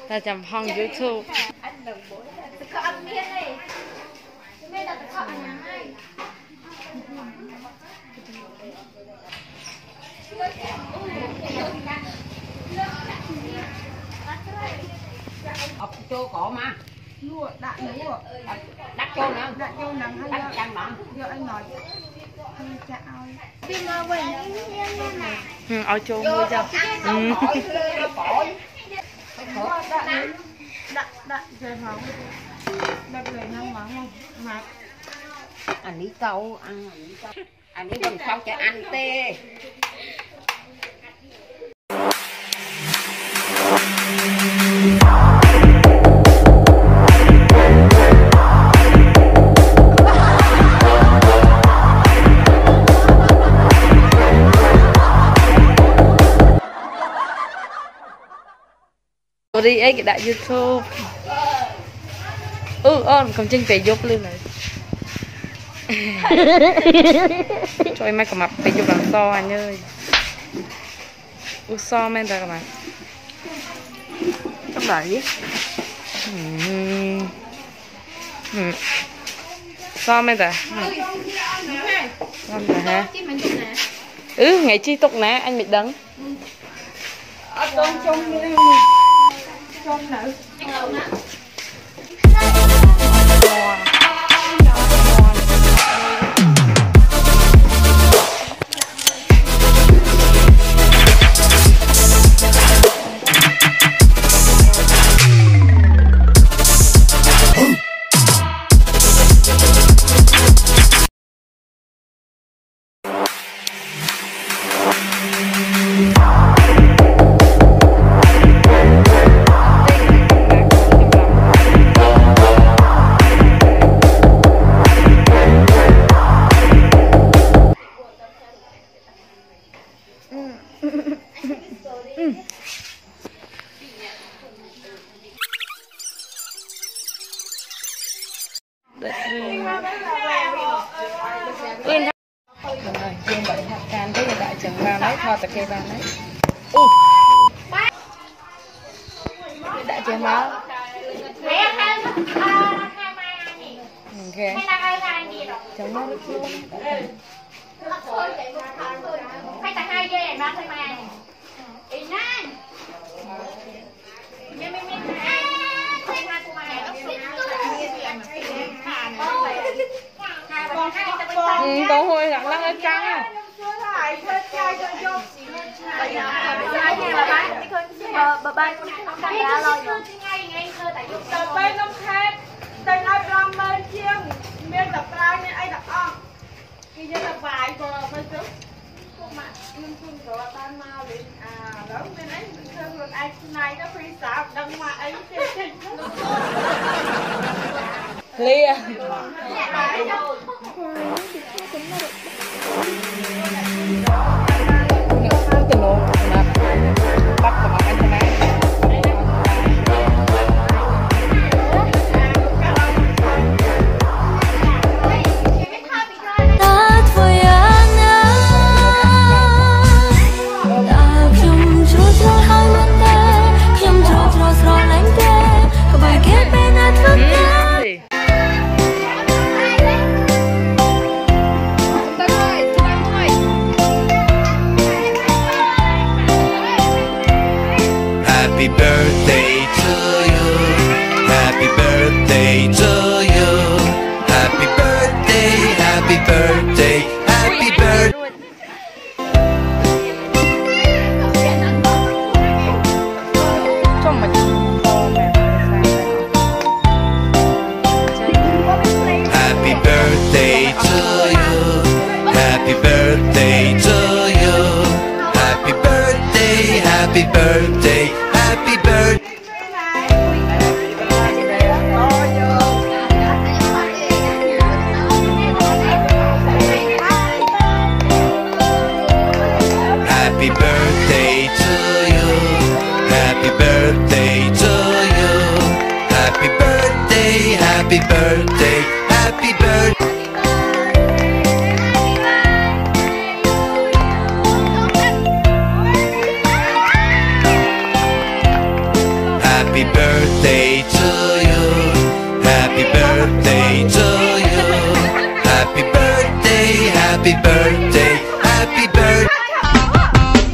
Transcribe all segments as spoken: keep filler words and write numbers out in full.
là chăm hong YouTube. ập cho cỏ mà lụa đạn lụa đắt cho nè đạn vô nắng hay đắt là chăng mà giờ anh nói chả ao tim mà vậy Ừ, ao chôn mua cho. Ừ. đạn đạn đạn trời hóng đạn lời ngang mắng không mà anh đi câu ăn anh đi câu anh đi bằng sau cho ăn tê. Đi ấy cái đại YouTube. Ừ, ơn không chân phải giúp lên này. Cho em mấy cái mặt phải giúp làm so anh ơi. U so men ta các bạn. Các bạn biết. So men ta. Làm ta hả? Ừ, ngày chi tục nè, anh bị đắng. ở trong trong trong nữ can thế đại trưởng vào đấy thò tập kê vào đấy. U đại trưởng vào ok chống nó được luôn hay tại hai dê mà thôi mà ý nan mẹ mẹ mẹ hai hai của mày ừ, câu hồi lặng lặng ở căng à. bà ba con đã lo rồi tập bên năm khác tay ai làm bên chiêng miền tập ra nên ai tập on khi như là vài giờ bên trước mà nhưng chung của tan mau đến à đó bên ấy mình thương được ai này nó phi xả đâm mà ấy trên Lia Happy birthday to you. Happy birthday to you. Happy birthday, happy birthday, happy birthday. Happy birthday to you. Happy birthday to you. Happy birthday, happy birthday, happy birthday. Happy birthday to you. Happy birthday to you. Happy birthday, happy birthday, happy birthday. birthday to you. Happy birthday to you. Happy birthday, happy birthday, happy birthday.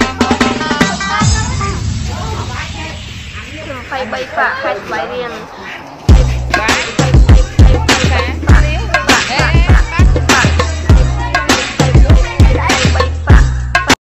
Phải bay phạ hay bay riêng